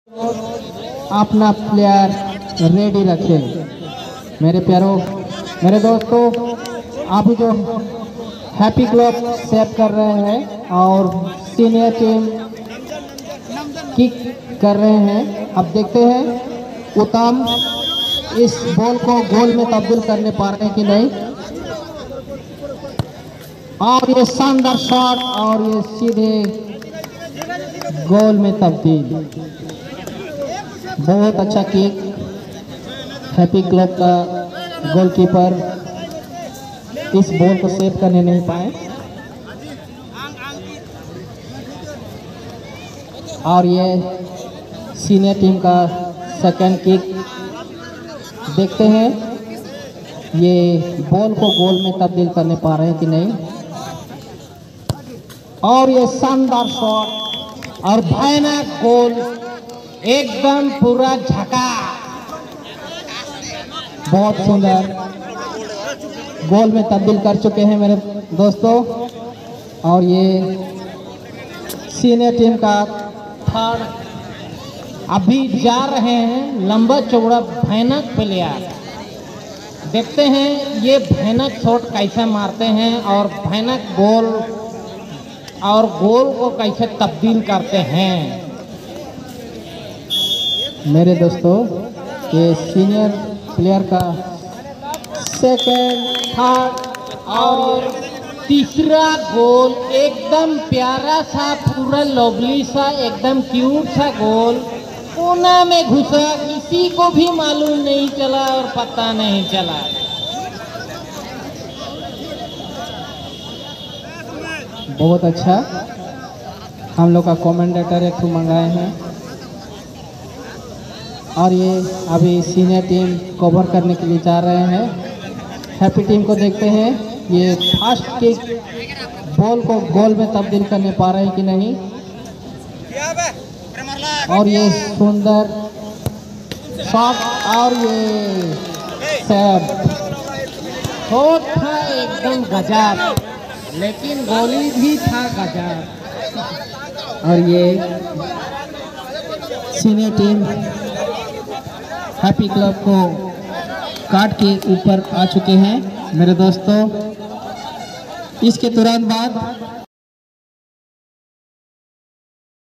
अपना player ready रखें। मेरे प्यारों, मेरे दोस्तों, अभी जो हैप्पी क्लब सेव कर रहे हैं और सीनियर टीम किक कर रहे हैं। अब देखते हैं उत्तम इस बॉल को गोल में तब्दील करने पा रहे हैं कि नहीं। और ये शानदार शॉट और ये सीधे गोल में तब्दील। बहुत अच्छा किक। हैप्पी क्लब का गोलकीपर इस बॉल को सेव करने नहीं पाए। और ये सीनियर टीम का सेकंड किक। देखते हैं ये बॉल को गोल में तब्दील करने पा रहे हैं कि नहीं। और ये शानदार शॉट और भयानक गोल, एकदम पूरा झका। बहुत सुंदर गोल में तब्दील कर चुके हैं मेरे दोस्तों। और ये सीनियर टीम का थर्ड अभी जा रहे हैं लंबा चौड़ा भयानक प्लेयर। देखते हैं ये भयानक शॉट कैसे मारते हैं और भयानक गोल और गोल को कैसे तब्दील करते हैं। मेरे दोस्तों, ये सीनियर प्लेयर का सेकंड, थर्ड और तीसरा गोल एकदम प्यारा सा, पूरा लवली सा, एकदम क्यूट सा गोल कोना में घुसा। किसी को भी मालूम नहीं चला और पता नहीं चला। बहुत अच्छा। हम लोग का कमेंटेटर एक ठो मंगाए हैं और ये अभी सीनियर टीम कवर करने के लिए जा रहे हैं। हैप्पी टीम को देखते हैं ये फास्ट किक बॉल को गोल में तब्दील करने पा रहे हैं कि नहीं। और ये सुंदर शॉट और ये सेव। शॉट था एकदम गजब, लेकिन गोली भी था गजब। और ये सीनियर टीम हैप्पी क्लब को काट के ऊपर आ चुके हैं मेरे दोस्तों। इसके तुरंत बाद